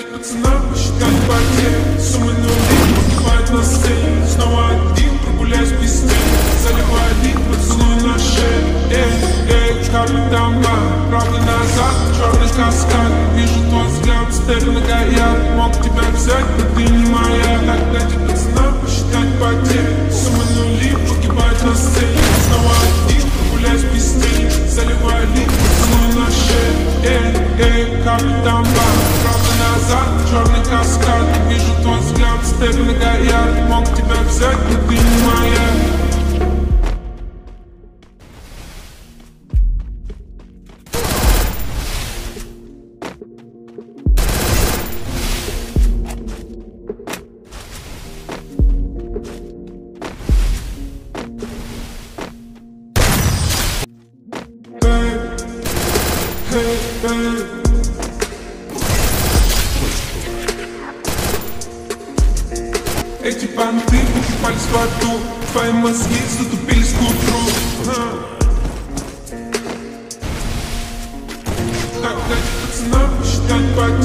пацана посчитать потери. Суммы нули погибают на сцене. Снова один, прогуляюсь без тени. Заливаю лик, поцелуй на шее. Капитан Бар, правда назад, черный каскад. Вижу твой взгляд, стелю на гаяк. Мог тебя взять, но ты не моя. Так дайте пацана посчитать потери. Суммы нули погибают на сцене. Снова один, прогуляюсь без тени. Заливаю лик, поцелуй на шее. Капитан Бар, правда назад, черный каскад. Вижу твой взгляд, стелю на гаяк. Мог тебя взять, но ты не моя. Эти понты покупались в аду, твои мозги затупились к утру. Так дайте пацана посчитать потери.